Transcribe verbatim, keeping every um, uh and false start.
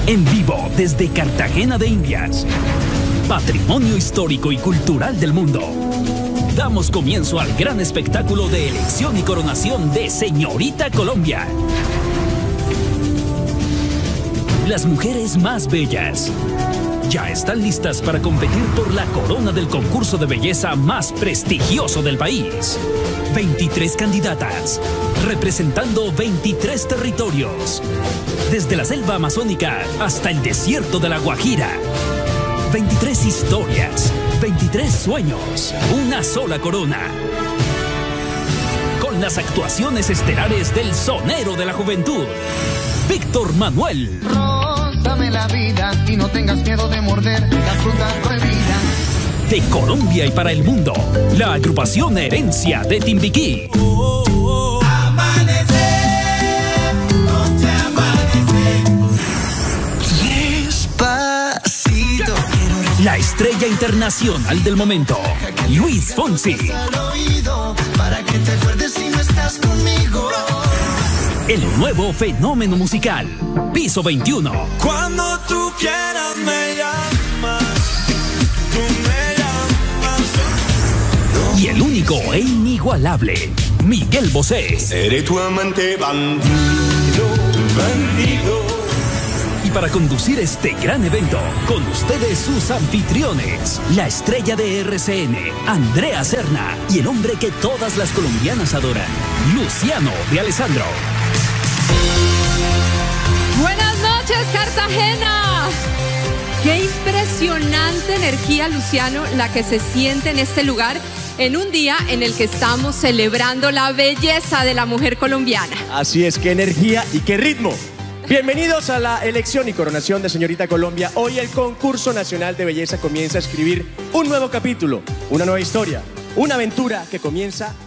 En vivo desde Cartagena de Indias, patrimonio histórico y cultural del mundo. Damos comienzo al gran espectáculo de elección y coronación de Señorita Colombia. Las mujeres más bellas ya están listas para competir por la corona del concurso de belleza más prestigioso del país. veintitrés candidatas, representando veintitrés territorios. Desde la selva amazónica hasta el desierto de la Guajira. veintitrés historias, veintitrés sueños, una sola corona. Con las actuaciones estelares del sonero de la juventud, Víctor Manuel. Rózame la vida y no tengas miedo de morder la fruta prohibida. De Colombia y para el mundo, la agrupación Herencia de Timbiquí. Oh, oh, oh. Amanecer, noche amanecer. Despacito. La estrella internacional del momento, Luis Fonsi. Para que te acuerdes si no estás conmigo. El nuevo fenómeno musical, Piso veintiuno. Cuando tú quieras me llamas, tú me llamas. Y el único e inigualable, Miguel Bosé. Seré tu amante bandido, bandido. Y para conducir este gran evento, con ustedes sus anfitriones, la estrella de R C N, Andrea Serna, y el hombre que todas las colombianas adoran, Luciano de Alessandro. Buenas noches, Cartagena. Qué impresionante energía, Luciano, la que se siente en este lugar en un día en el que estamos celebrando la belleza de la mujer colombiana. Así es, qué energía y qué ritmo. Bienvenidos a la elección y coronación de Señorita Colombia. Hoy el concurso nacional de belleza comienza a escribir un nuevo capítulo, una nueva historia, una aventura que comienza